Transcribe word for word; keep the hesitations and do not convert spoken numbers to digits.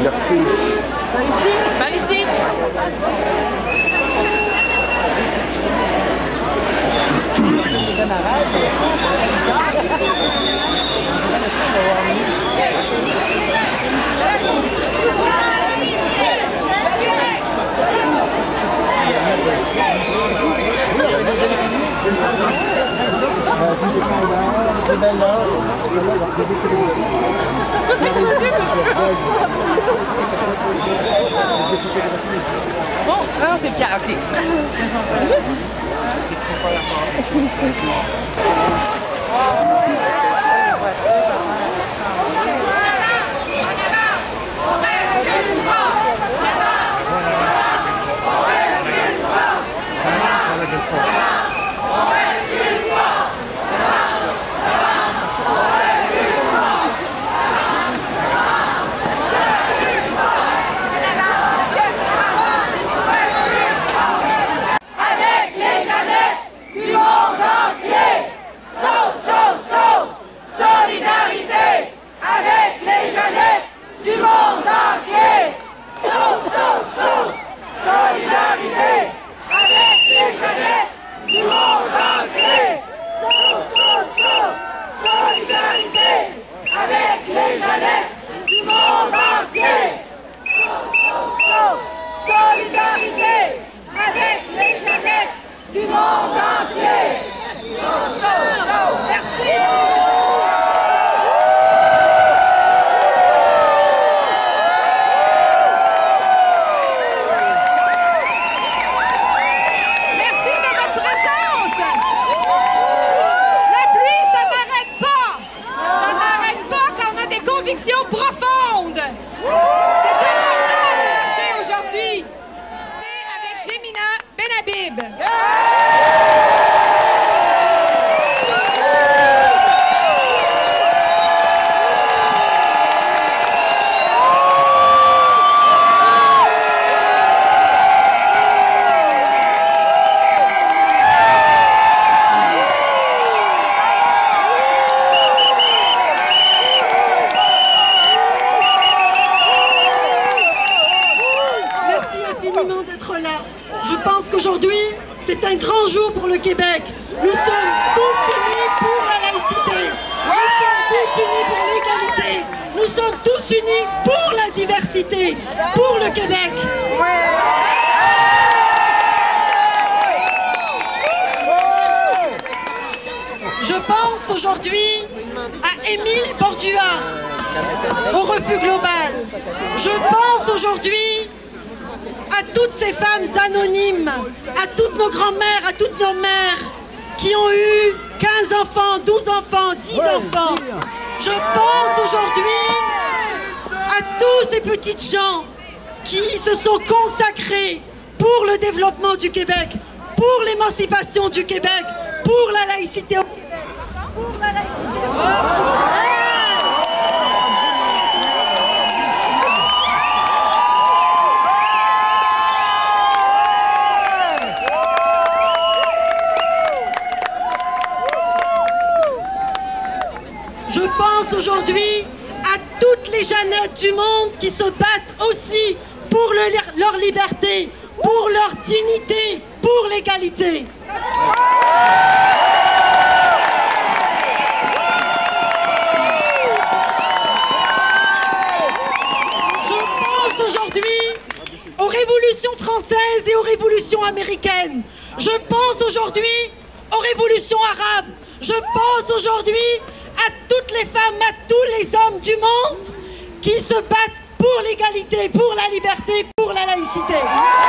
Merci. Par ici, par ici. Bon, ah, c'est bien, ok. Profonde. C'est important de marcher aujourd'hui. C'est avec Jemina Benhabib. D'être là. Je pense qu'aujourd'hui, c'est un grand jour pour le Québec. Nous sommes tous unis pour la laïcité. Nous sommes tous unis pour l'égalité. Nous sommes tous unis pour la diversité, pour le Québec. Je pense aujourd'hui à Émile Bordua, au Refus Global. Je pense aujourd'hui à toutes ces femmes anonymes, à toutes nos grands-mères, à toutes nos mères qui ont eu quinze enfants, douze enfants, dix enfants. Je pense aujourd'hui à tous ces petites gens qui se sont consacrés pour le développement du Québec, pour l'émancipation du Québec, pour la laïcité au Québec. Pour la laïcité au Québec. Je pense aujourd'hui à toutes les Jeannettes du monde qui se battent aussi pour le, leur liberté, pour leur dignité, pour l'égalité. Je pense aujourd'hui aux révolutions françaises et aux révolutions américaines. Je pense aujourd'hui aux révolutions arabes. Je pense aujourd'hui à toutes les femmes, à tous les hommes du monde qui se battent pour l'égalité, pour la liberté, pour la laïcité.